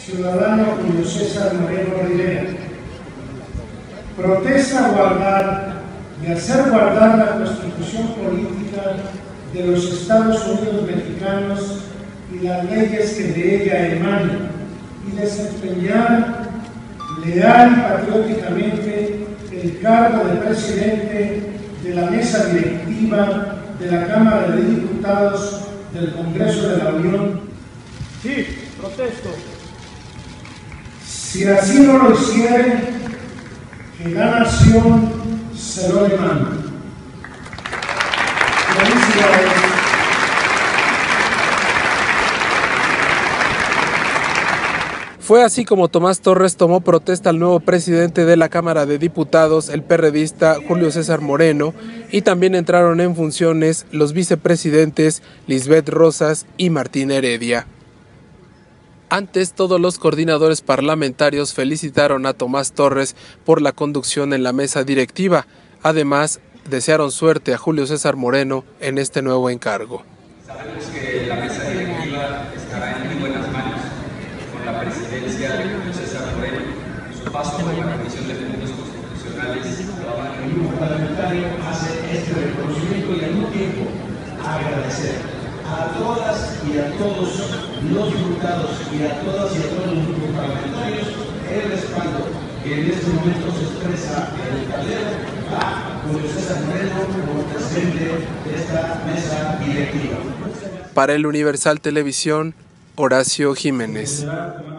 ciudadano Julio César Moreno Rivera, protesta guardar y hacer guardar la Constitución política de los Estados Unidos mexicanos y las leyes que de ella emanan, y desempeñar leal y patrióticamente el cargo de presidente de la mesa directiva de la Cámara de Diputados del Congreso de la Unión. Sí, protesto. Si así no lo hiciere, que la nación se lo demanda. Felicidades. Fue así como Tomás Torres tomó protesta al nuevo presidente de la Cámara de Diputados, el perredista Julio César Moreno, y también entraron en funciones los vicepresidentes Lisbeth Rosas y Martín Heredia. Antes, todos los coordinadores parlamentarios felicitaron a Tomás Torres por la conducción en la mesa directiva. Además, desearon suerte a Julio César Moreno en este nuevo encargo. Sabemos que la mesa directiva estará en muy buenas manos con la presidencia de Julio César Moreno. Su paso por la Comisión de Puntos Constitucionales El grupo parlamentario hace este reconocimiento y al mismo tiempo agradecer a todas y a todos los diputados y a todas y a todos los grupos parlamentarios el respaldo que en este momento se expresa en el tablero a Julio César Moreno como presidente de esta mesa directiva. Para el Universal Televisión, Horacio Jiménez.